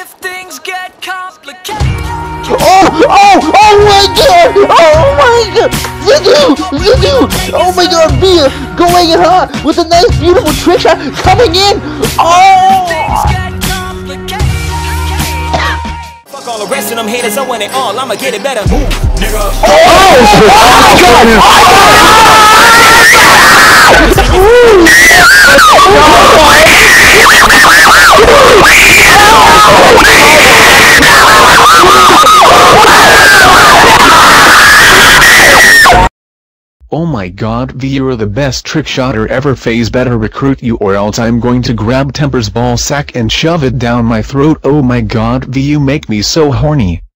if things get complicated. Oh my god! Oh my god! Zidoo! Oh my god, Via going in hot with a nice beautiful trick shot coming in! Oh! Fuck all the rest of them haters, I want it all, I'ma get it better. Move, nigga. Oh my god, V, you're the best trick shotter ever. FaZe better recruit you or else I'm going to grab Temper's ball sack and shove it down my throat. Oh my god, V, you make me so horny.